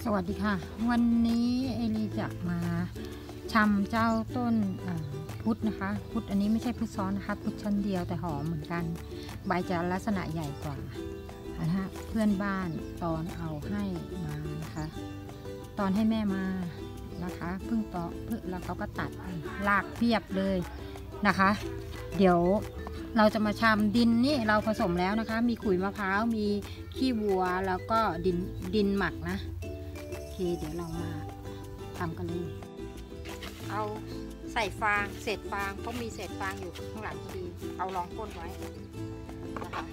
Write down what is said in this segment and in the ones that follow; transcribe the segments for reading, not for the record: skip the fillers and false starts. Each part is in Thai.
สวัสดีค่ะวันนี้เอลีจะมาชำเจ้าต้นพุทธนะคะพุทธอันนี้ไม่ใช่พุทธซ้อนนะคะพุทธชั้นเดียวแต่หอมเหมือนกันใบจะลักษณะใหญ่กว่านะฮะเพื่อนบ้านตอนเอาให้มานะคะตอนให้แม่มานะคะเพิ่งแล้วเขาก็ตัดรากเพียบเลยนะคะเดี๋ยวเราจะมาชำดินนี่เราผสมแล้วนะคะมีขุยมะพร้าวมีขี้วัวแล้วก็ดินหมักนะโอเคเดี๋ยวเรามาทำกันเลยเอาใส่ฟางเศษฟางเพราะมีเศษฟางอยู่ข้างหลังพอดีเอารองก้นไว้นะคะ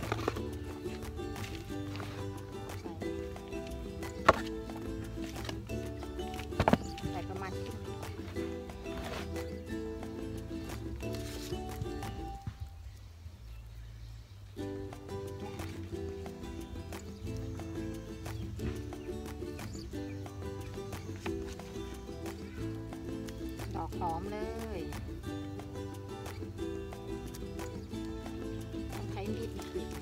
ใส่ประมาณดอกหอมเลยต้องใช้มีดกรีด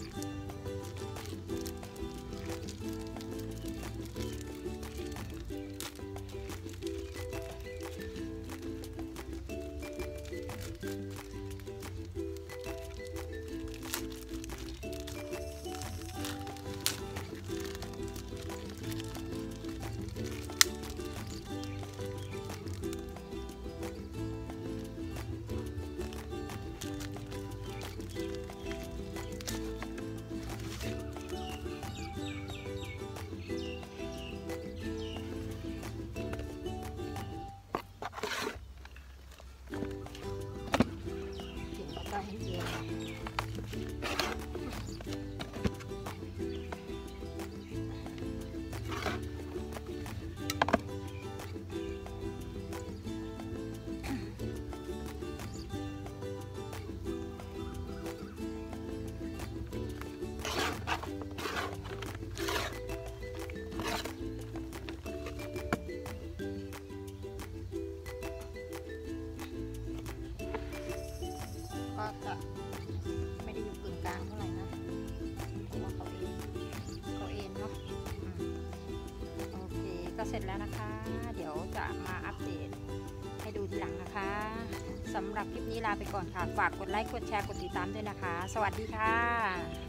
ให้เย็นก็จะไม่ได้อยู่กึ่งกลางเท่าไหร่นะเพราะว่าเขาเองเนาะโอเคก็เสร็จแล้วนะคะเดี๋ยวจะมาอัปเดตให้ดูทีหลังนะคะสำหรับคลิปนี้ลาไปก่อนค่ะฝากกดไลค์กดแชร์กดติดตามด้วยนะคะสวัสดีค่ะ